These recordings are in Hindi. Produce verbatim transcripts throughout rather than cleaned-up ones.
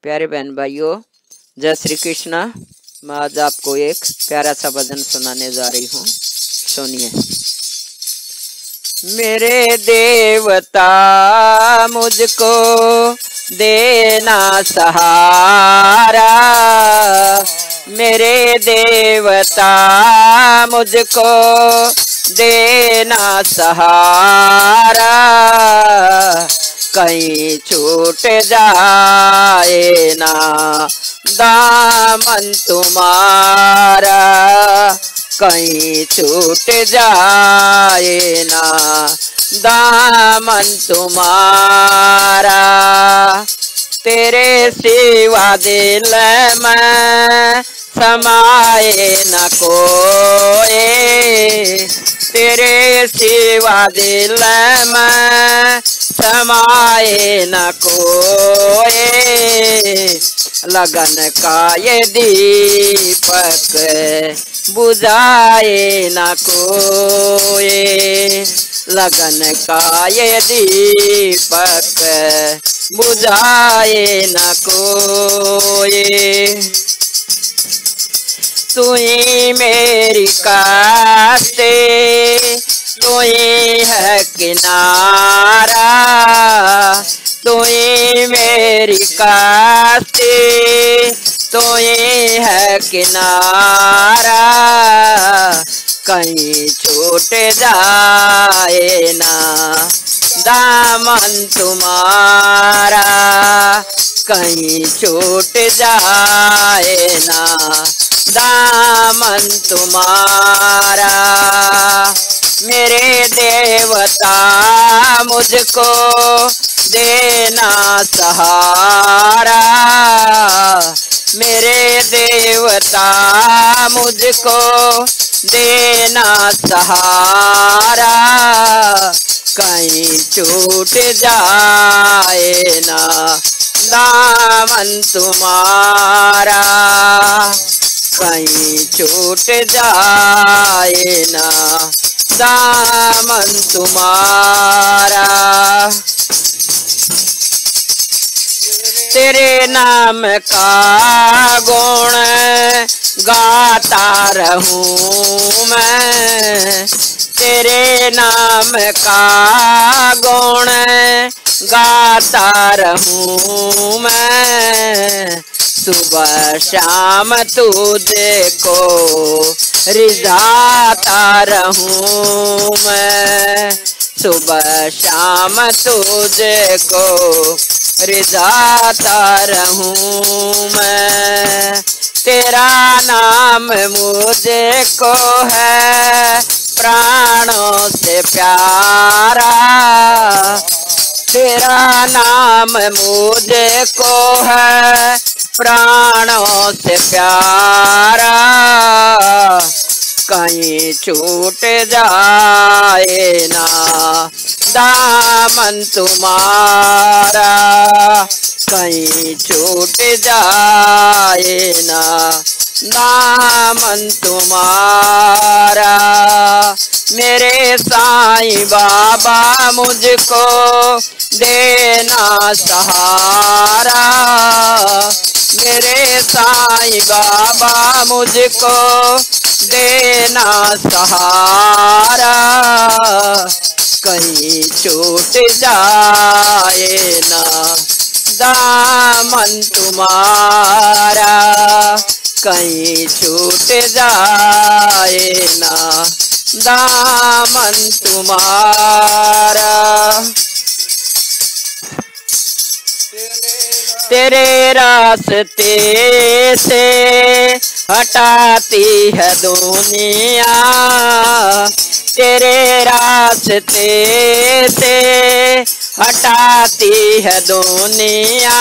प्यारे बहन भाइयों, जय श्री कृष्णा। मैं आज आपको एक प्यारा सा भजन सुनाने जा रही हूँ, सुनिए। मेरे देवता मुझको देना सहारा, मेरे देवता मुझको देना सहारा, कहीं छूट जाए ना दामन तुम्हारा, कहीं छूट जाए ना दामन तुम्हारा। तेरे सिवा दिल में समाए न कोई, तेरे सिवा दिल में समाए न कोई, लगन का ये दीपक बुझाए न कोई, लगन का ये दीपक बुझाए न कोई। तू ही मेरी कास्ते, तू ही है किनारा, तू ही मेरी कास्ते, तू ही है किनारा, कहीं छूट जाए ना दामन तुम्हारा, कहीं छूट जाए ना दामन तुम्हारा। मेरे देवता मुझको देना सहारा, मेरे देवता मुझको देना सहारा, कहीं छूट जाए ना दामन तुम्हारा, कहीं छूट जाए ना दामन तुम्हारा। तेरे नाम का गुण गाता रहूं मैं, तेरे नाम का गुण गाता रहूं मैं, सुबह शाम तुझको रिझाता रहूं मैं, सुबह शाम तुझको रिझाता रहूं मैं। तेरा नाम मुझको है प्राणों से प्यारा, तेरा नाम मुझको है प्राणों से प्यारा, कहीं छूट जाए ना दामन तुम्हारा, कहीं छूट जाए ना दामन तुम्हारा। मेरे साईं बाबा मुझको देना सहारा, मेरे साईं बाबा मुझको देना सहारा, कहीं छूट जाए ना दामन तुम्हारा, कहीं छूट जाए ना दामन तुम्हारा। तेरे रास्ते से हटाती है दुनिया, तेरे रास्ते से हटाती है दुनिया,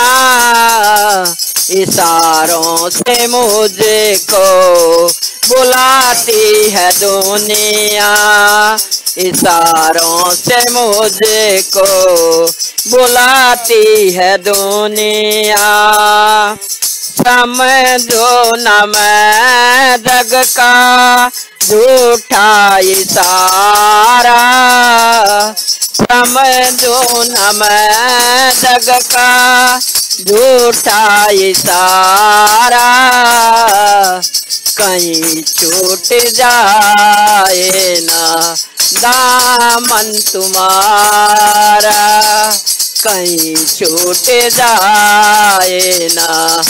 इशारों से मुझको बुलाती है दुनिया, इशारों से मुझको बुलाती है दुनिया। समझो न मैं जग का झूठा इशारा, समझो न मैं जग का झूठा इशारा कहीं छूट जाए ना दामन तुम्हारा, कहीं छूट जाए ना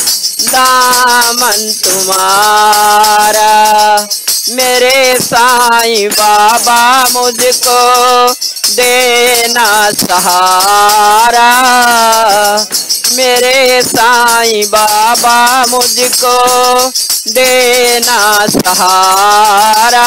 दामन तुम्हारा। मेरे साईं बाबा मुझको देना सहारा, मेरे साईं बाबा मुझको देना सहारा,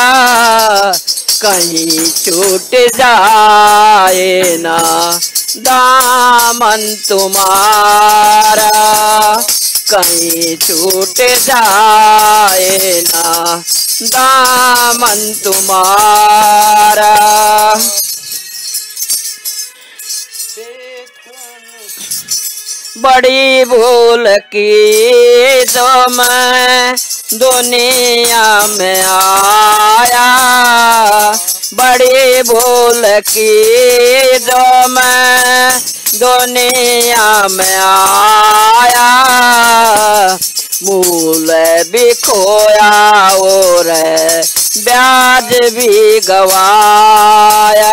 कहीं छूट जाए ना दामन तुम्हारा, कहीं छूट जाए ना दामन तुम्हारा। बड़ी भूल की जो मैं दुनिया में आया, बड़ी भूल की जो मैं दुनिया में आया। मूल भी खोया और ब्याज भी गवाया,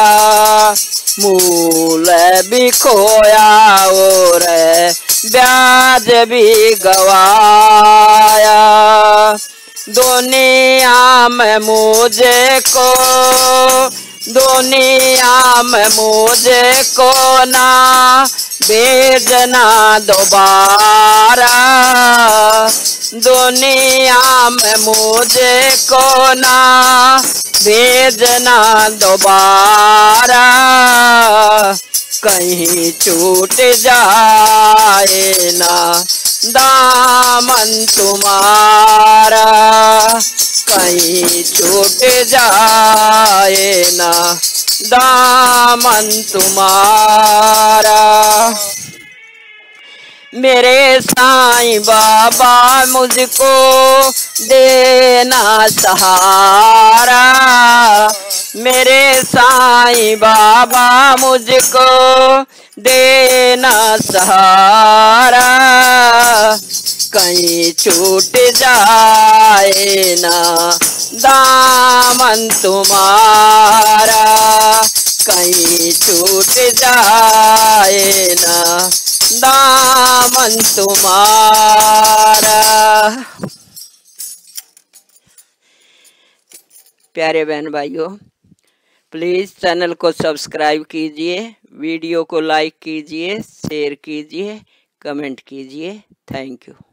मूल भी खोया और ब्याज भी गवाया। दुनिया में मुझे को दुनिया में मुझे को ना भेजना दोबारा, दुनिया में मुझे को ना भेजना दोबारा, कहीं छूट जाए ना दामन तुम्हारा, कहीं छूट जाए ना दामन तुम्हारा। मेरे साईं बाबा मुझको देना सहारा, मेरे साईं बाबा मुझको देना सहारा, कहीं छूट जाए ना दामन तुम्हारा, कहीं छूट जाए ना दामन तुम्हारा। प्यारे बहन भाइयों, प्लीज़ चैनल को सब्सक्राइब कीजिए, वीडियो को लाइक कीजिए, शेयर कीजिए, कमेंट कीजिए। Thank you.